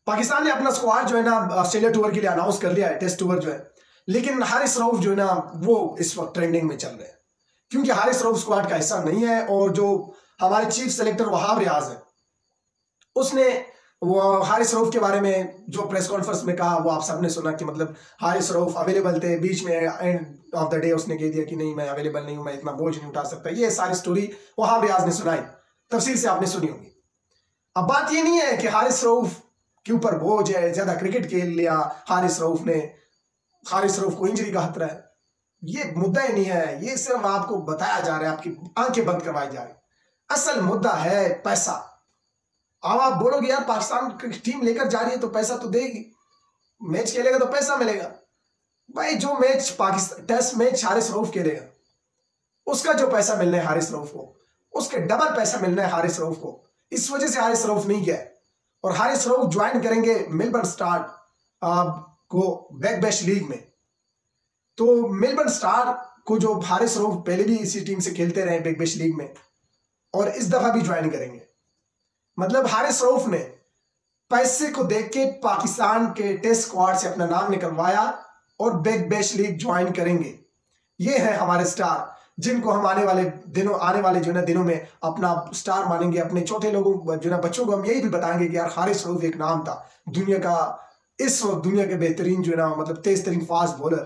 पाकिस्तान ने अपना स्क्वाड जो है ना ऑस्ट्रेलिया टूर के लिए अनाउंस कर लिया है, टेस्ट टूर जो है, लेकिन हारिस रऊफ जो है ना वो इस वक्त ट्रेंडिंग में चल रहे हैं क्योंकि हारिस रऊफ स्क्वाड का हिस्सा नहीं है। और जो हमारे चीफ सेलेक्टर वहाब रियाज है उसने वो हारिस रऊफ के बारे में जो प्रेस कॉन्फ्रेंस में कहा वो आप सबने सुना कि मतलब हारिस रऊफ अवेलेबल थे, बीच में एंड ऑफ द डे उसने कह दिया कि नहीं मैं अवेलेबल नहीं हूं, मैं इतना बोझ नहीं उठा सकता। ये सारी स्टोरी वहाब रियाज ने सुनाई, तफसील से आपने सुनी होगी। अब बात ये नहीं है कि हारिस रऊफ के ऊपर बोझ है, ज्यादा क्रिकेट खेल लिया हारिस रऊफ ने, हारिस रऊफ को इंजरी का खतरा है, ये मुद्दा ही नहीं है। ये सिर्फ आपको बताया जा रहा है, आपकी आंखें बंद करवाई जा रही। असल मुद्दा है पैसा। अब आप बोलोगे यार पाकिस्तान की टीम लेकर जा रही है तो पैसा तो देगी, मैच खेलेगा तो पैसा मिलेगा। भाई जो match Pakistan test match Haris Rauf खेलेगा उसका जो पैसा मिलना है हारिस रऊफ को, उसके डबल पैसा मिलना है हारिस रऊफ को। इस वजह से हारिस रऊफ नहीं गया और हारिस रऊफ ज्वाइन करेंगे मेलबर्न स्टार को बैक बैश लीग में। तो मेलबर्न स्टार को जो हारिस रऊफ पहले भी इसी टीम से खेलते रहे बैक बैश लीग में और इस दफा भी ज्वाइन करेंगे। मतलब हारिस रऊफ ने पैसे को देख के पाकिस्तान के टेस्ट स्क्वाड से अपना नाम निकलवाया और बैक बैश लीग ज्वाइन करेंगे। ये है हमारे स्टार जिनको हम आने वाले जो ना दिनों में अपना स्टार मानेंगे। अपने छोटे लोगों जो ना बच्चों को हम यही भी बताएंगे कि यार हारिस रऊफ एक नाम था दुनिया का, इस वक्त दुनिया के बेहतरीन जो ना मतलब तेज तरीन फास्ट बॉलर।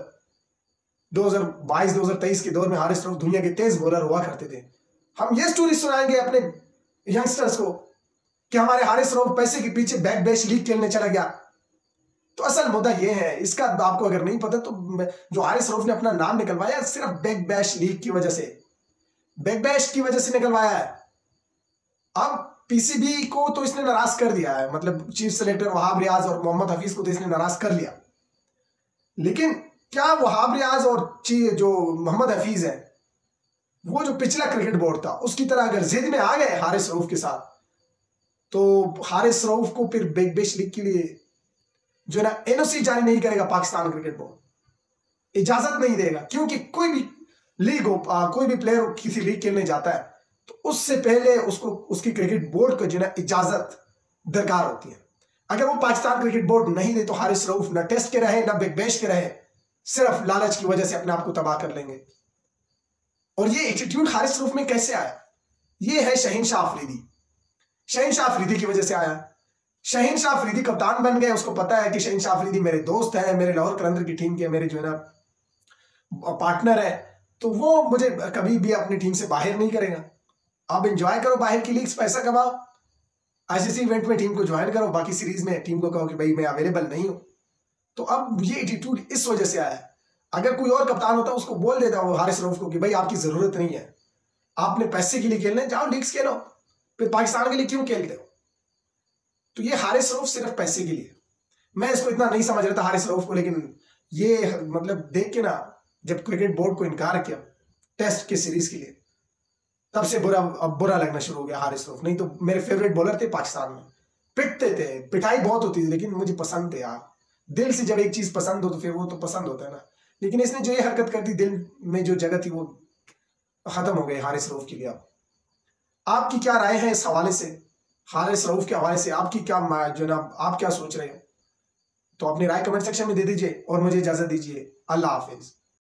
2022-2023 के दौर में हारिस रऊफ दुनिया के तेज बॉलर हुआ करते थे। हम ये स्टोरी सुनाएंगे अपने यंगस्टर्स को कि हमारे हारिस रऊफ पैसे के पीछे बैक बैश लीग खेलने चला गया। तो असल मुद्दा ये है, इसका आपको अगर नहीं पता तो जो हारिस रऊफ ने अपना नाम निकलवाया सिर्फ बैक बैश लीग की वजह से, बैक बैश की वजह से निकलवाया है। अब पीसीबी को तो इसने नाराज कर दिया है, मतलब चीफ सेलेक्टर वहाब रियाज और मोहम्मद हफीज को तो इसने नाराज कर लिया। लेकिन क्या वहाब रियाज और जो मोहम्मद हफीज है वो जो पिछला क्रिकेट बोर्ड था उसकी तरह अगर जिद में आ गए हारिस रऊफ के साथ तो हारिस रऊफ को फिर बैक बैश लीग के लिए जो ना एनओसी जारी नहीं करेगा पाकिस्तान क्रिकेट बोर्ड, इजाजत नहीं देगा। क्योंकि कोई भी लीग हो, कोई भी प्लेयर किसी लीग खेलने जाता है तो उससे पहले उसको उसकी क्रिकेट बोर्ड को जो ना इजाजत दरकार होती है। अगर वो पाकिस्तान क्रिकेट बोर्ड नहीं दे तो हारिस रऊफ ना टेस्ट के रहे ना बैक बैश के रहे, सिर्फ लालच की वजह से अपने आप को तबाह कर लेंगे। और ये एटीट्यूड हारिस रऊफ में कैसे आया? ये है शहीनशाह अफरीदी। शहीनशाह अफरीदी की वजह से आया। शहीनशाह अफरीदी कप्तान बन गए, उसको पता है कि शहीनशाह अफरीदी मेरे दोस्त हैं, मेरे लाहौर कलंदर की टीम के मेरे जो है ना पार्टनर है, तो वो मुझे कभी भी अपनी टीम से बाहर नहीं करेगा। आप एंजॉय करो बाहर की लीग्स, पैसा कमाओ, आईसीसी इवेंट में टीम को ज्वाइन करो, बाकी सीरीज में टीम को कहो कि भाई मैं अवेलेबल नहीं हूं। तो अब ये एटीट्यूड इस वजह से आया है। अगर कोई और कप्तान होता उसको बोल देता वो हारिस रऊफ को कि भाई आपकी जरूरत नहीं है, आपने पैसे के लिए खेलना है, जाओ लीग्स खेलो, फिर पाकिस्तान के लिए क्यों खेलते हो? तो ये हारिस रऊफ सिर्फ पैसे के लिए, मैं इसको इतना नहीं समझ रहा था हारिस रऊफ को, लेकिन ये मतलब देख के ना जब क्रिकेट बोर्ड को इनकार किया टेस्ट के सीरीज के लिए तब से बुरा लगना शुरू हो गया हारिस रऊफ। नहीं तो मेरे फेवरेट बॉलर थे पाकिस्तान में, पिटते थे, पिटाई बहुत होती थी लेकिन मुझे पसंद थे यार। दिल से जब एक चीज पसंद हो तो फिर वो तो पसंद होता है ना। लेकिन इसने जो ये हरकत कर दी, दिल में जो जगह थी वो खत्म हो गई हारिस रऊफ के लिए। आपकी क्या राय है इस हवाले से? हारिस रऊफ के हवाले से आपकी क्या जो ना आप क्या सोच रहे हो? तो अपनी राय कमेंट सेक्शन में दे दीजिए और मुझे इजाजत दीजिए। अल्लाह हाफिज।